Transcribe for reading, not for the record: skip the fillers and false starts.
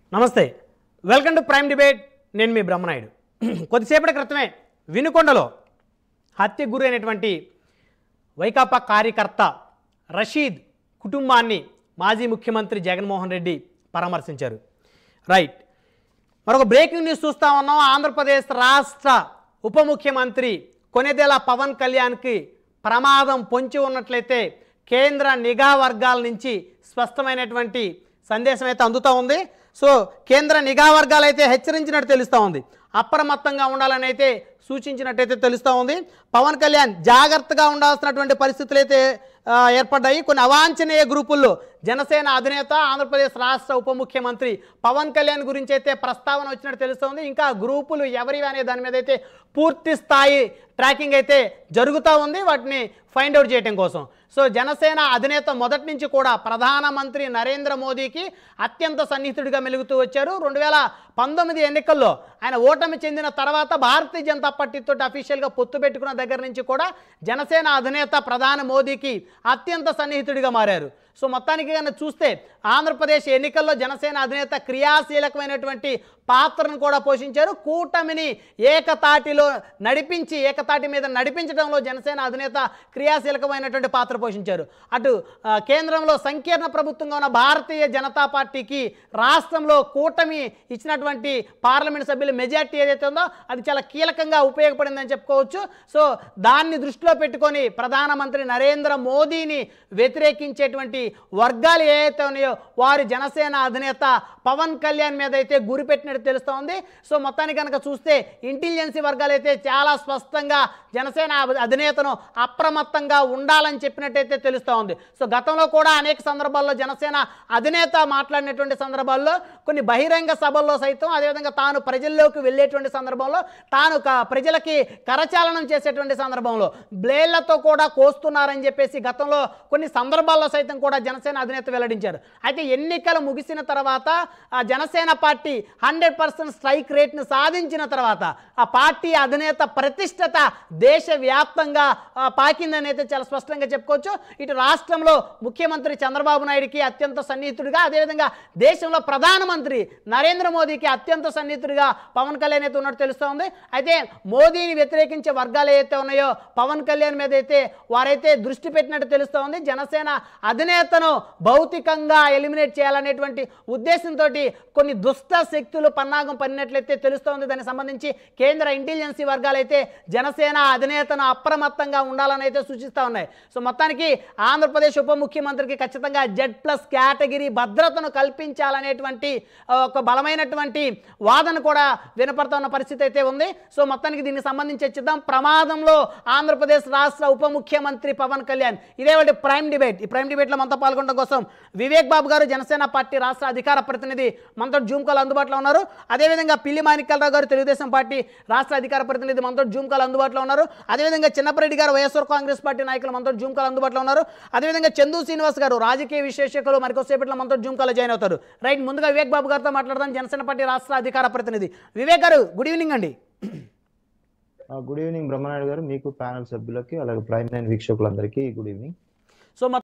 నమస్తే, welcome to prime debate. నేను మీ బ్రహ్మనాయుడు. కొద్దిసేపటి క్రితమే వినుకొండలో హత్యకు గురైనటువంటి వైకాపా కార్యకర్త రషీద్ కుటుంబాన్ని మాజీ ముఖ్యమంత్రి జగన్మోహన్ రెడ్డి పరామర్శించారు. రైట్, మరొక బ్రేకింగ్ న్యూస్ చూస్తూ ఉన్నాం. ఆంధ్రప్రదేశ్ రాష్ట్ర ఉప ముఖ్యమంత్రి కొణిదెల పవన్ కళ్యాణ్కి ప్రమాదం పొంచి ఉన్నట్లయితే కేంద్ర నిఘా వర్గాల నుంచి స్పష్టమైనటువంటి సందేశం అయితే అందుతూ ఉంది. సో కేంద్ర నిఘా వర్గాలు అయితే హెచ్చరించినట్టు తెలుస్తూ ఉంది, అప్రమత్తంగా ఉండాలని అయితే సూచించినట్టయితే తెలుస్తూ ఉంది. పవన్ కళ్యాణ్ జాగ్రత్తగా ఉండాల్సినటువంటి పరిస్థితులు అయితే ఏర్పడ్డాయి. కొన్ని అవాంఛనీయ గ్రూపుల్లో జనసేన అధినేత ఆంధ్రప్రదేశ్ రాష్ట్ర ఉప ముఖ్యమంత్రి పవన్ కళ్యాణ్ గురించి అయితే ప్రస్తావన వచ్చినట్టు తెలుస్తోంది. ఇంకా గ్రూపులు ఎవరివి అనే దాని మీద అయితే పూర్తి స్థాయి ట్రాకింగ్ అయితే జరుగుతూ ఉంది, వాటిని ఫైండ్ అవుట్ చేయడం కోసం. సో జనసేన అధినేత మొదటి నుంచి కూడా ప్రధానమంత్రి నరేంద్ర మోదీకి అత్యంత సన్నిహితుడిగా మెలుగుతూ వచ్చారు. 2019 ఎన్నికల్లో ఆయన ఓటమి చెందిన తర్వాత భారతీయ జనతా పార్టీతో అఫీషియల్గా పొత్తు పెట్టుకున్న దగ్గర నుంచి కూడా జనసేన అధినేత ప్రధాని మోదీకి అత్యంత సన్నిహితుడిగా మారారు. సో మొత్తానికి కన్నా చూస్తే ఆంధ్రప్రదేశ్ ఎన్నికల్లో జనసేన అధినేత క్రియాశీలకమైనటువంటి పాత్రను కూడా పోషించారు. కూటమిని ఏకతాటిలో నడిపించి ఏకతాటి మీద నడిపించడంలో జనసేన అధినేత క్రియాశీలకమైనటువంటి పాత్ర పోషించారు. అటు కేంద్రంలో సంకీర్ణ ప్రభుత్వంగా ఉన్న భారతీయ జనతా పార్టీకి రాష్ట్రంలో కూటమి ఇచ్చినటువంటి పార్లమెంట్ సభ్యుల మెజార్టీ ఏదైతే ఉందో అది చాలా కీలకంగా ఉపయోగపడిందని చెప్పుకోవచ్చు. సో దాన్ని దృష్టిలో పెట్టుకొని ప్రధానమంత్రి నరేంద్ర మోదీని వ్యతిరేకించేటువంటి వర్గాలు ఏవైతే ఉన్నాయో వారి జనసేన అధినేత పవన్ కళ్యాణ్ మీద అయితే గురిపెట్టినట్టు తెలుస్తూ ఉంది. సో మొత్తానికి కనుక చూస్తే ఇంటెలిజెన్సీ వర్గాలు అయితే చాలా స్పష్టంగా జనసేన అధినేతను అప్రమత్తంగా ఉండాలని చెప్పినట్టయితే తెలుస్తూ ఉంది. సో గతంలో కూడా అనేక సందర్భాల్లో జనసేన అధినేత మాట్లాడినటువంటి సందర్భాల్లో కొన్ని బహిరంగ సభల్లో సైతం అదేవిధంగా తాను ప్రజల్లోకి వెళ్ళేటువంటి సందర్భంలో తాను ప్రజలకి కరచాలనం చేసేటువంటి సందర్భంలో బ్లేడ్లతో కూడా కోస్తున్నారని చెప్పేసి గతంలో కొన్ని సందర్భాల్లో సైతం కూడా జనసేన అధినేత వెల్లడించారు. అయితే ఎన్నికలు ముగిసిన తర్వాత జనసేన పార్టీ 100% స్ట్రైక్ రేట్ను సాధించిన తర్వాత ఆ పార్టీ అధినేత ప్రతిష్టత దేశవ్యాప్తంగా పాకిందని అయితే చాలా స్పష్టంగా చెప్పుకోవచ్చు. ఇటు రాష్ట్రంలో ముఖ్యమంత్రి చంద్రబాబు నాయుడికి అత్యంత సన్నిహితుడిగా అదేవిధంగా దేశంలో ప్రధానమంత్రి నరేంద్ర మోదీకి అత్యంత సన్నిహితుడిగా పవన్ కళ్యాణ్ అయితే ఉన్నట్టు తెలుస్తూ ఉంది. అయితే మోదీని వ్యతిరేకించే వర్గాలు ఏవైతే ఉన్నాయో పవన్ కళ్యాణ్ మీద అయితే వారైతే దృష్టి పెట్టినట్టు తెలుస్తూ ఉంది. జనసేన అధినేతను భౌతికంగా ఎలిమినేట్ చేయాలనేటువంటి ఉద్దేశంతో కొన్ని దుష్ట శక్తులు పన్నాగం పడినట్లయితే తెలుస్తోంది. దానికి సంబంధించి కేంద్ర ఇంటెలిజెన్సీ వర్గాలు అయితే జనసేన అధినేతను అప్రమత్తంగా ఉండాలని అయితే సూచిస్తూ ఉన్నాయి. సో మొత్తానికి ఆంధ్రప్రదేశ్ ఉప ముఖ్యమంత్రికి ఖచ్చితంగా Z+ కేటగిరీ భద్రతను కల్పించాలనేటువంటి ఒక బలమైనటువంటి వాదన కూడా వినపడుతున్న పరిస్థితి అయితే ఉంది. సో మొత్తానికి దీనికి సంబంధించి చర్చిద్దాం. ప్రమాదంలో ఆంధ్రప్రదేశ్ రాష్ట్ర ఉప ముఖ్యమంత్రి పవన్ కళ్యాణ్. ఇదే ఒకటి ప్రైమ్ డిబేట్. ఈ ప్రైమ్ డిబేట్లో మనతో పాల్గొనడం కోసం వివేక్ బాబు గారు జనసేన పార్టీ రాష్ట్ర అధికార ప్రతినిధి మనతో జూమ్ కాల్ అందుబాటులో ఉన్నారు. అదేవిధంగా పిల్లి మాణిక్యాలరావు గారు తెలుగుదేశం పార్టీ రాష్ట్ర అధికార ప్రతినిధి మనతో జూమ్ కాల్ అందుబాటులో ఉన్నారు. అదేవిధంగా చిన్నపరెడ్డి గారు వైఎస్ఆర్ కాంగ్రెస్ పార్టీ నాయకులు మనతో జూమ్ కాల్ అందుబాటులో ఉన్నారు. అదేవిధంగా చందు శ్రీనివాస్ గారు రాజకీయ విశ్లేషకులు మరికొద్దిసేపట్లో మనతో జూమ్ కాల్ జాయిన్ అవుతారు. రైట్, ముందుగా వివేక్ బాబు గారితో మాట్లాడదాం, జనసేన పార్టీ రాష్ట్ర అధికార ప్రతినిధి. వివేక్ గారు, గుడ్ ఈవినింగ్ అండి. గుడ్ ఈవినింగ్ బ్రహ్మనాయుడు గారు, మీకు ప్యానల్ సభ్యులకి అలాగే ప్రైమ్ 9 వీక్షకులందరికీ గుడ్ ఈవినింగ్. సో